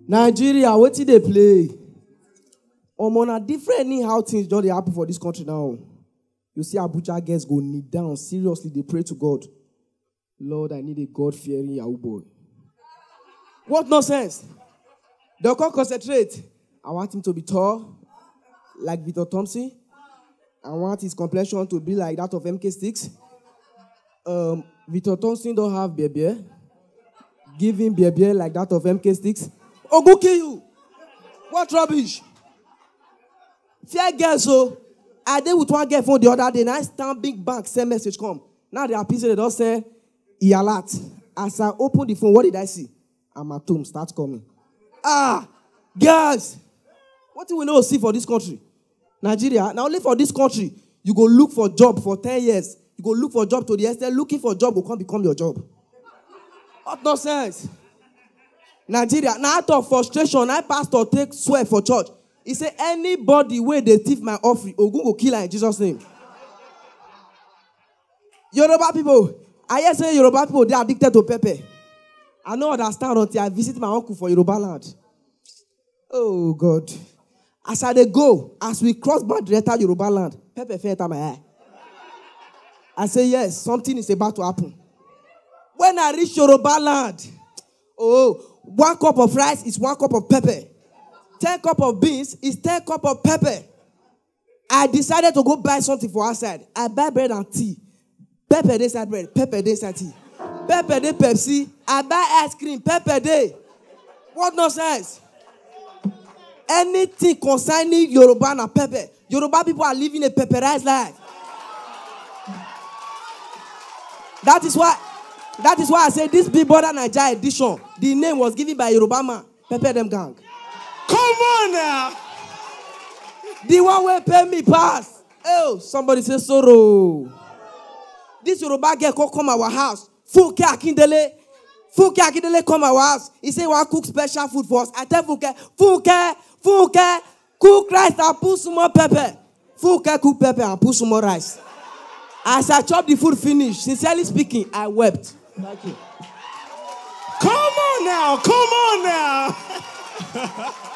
Nigeria, what did they play? On a different how things don't happen for this country now. You see Abuja guys go kneel down. Seriously, they pray to God. Lord, I need a God-fearing Yahoo boy. What nonsense? They'll come concentrate. I want him to be tall, like Victor Thompson. I want his complexion to be like that of MK Sticks. Victor Thompson don't have beer. Give him beer like that of MK Sticks. Oh, go kill you. What rubbish? Fear girls, so I did with one girl phone the other day. Now I stand big bank, send message come. Now they are pissed. They don't say, he alert. As I open the phone, what did I see? I'm at home, start coming. Girls, what do we know see for this country? Nigeria. Now only for this country, you go look for job for 10 years. You go look for job to the extent looking for job will come become your job. What nonsense? Nigeria. Now out of frustration, I pastor take swear for church. He said, anybody where they thief my offering, Ogun go kill her in Jesus' name. Yoruba people, I hear say Yoruba people, they are addicted to pepper. I don't understand until I visit my uncle for Yoruba land. Oh, God. As I dey go, as we cross boundary enter Yoruba land, pepper fell enter my eye. I say, yes, something is about to happen. When I reach Yoruba land, 1 cup of rice is 1 cup of pepper. 10 cup of beans is 10 cup of pepper. I decided to go buy something for outside. I buy bread and tea. Pepper day side bread, pepper day side tea. Pepper day Pepsi. I buy ice cream, pepper day. What nonsense? Anything concerning Yoruba and pepper. Yoruba people are living a pepperized life. That is why I say this Big Brother Naija edition, the name was given by Yoruba man, Pepper Dem Gang. Come on now. The one will pay me pass. Oh, somebody say sorrow. This Yoruba girl come our house. Funke Akindele come our house. He say, "Want cook special food for us." I tell Funke, cook rice and put some more pepper. Funke cook pepper and put some more rice. As I chop the food finish, sincerely speaking, I wept. Thank you. Come on now.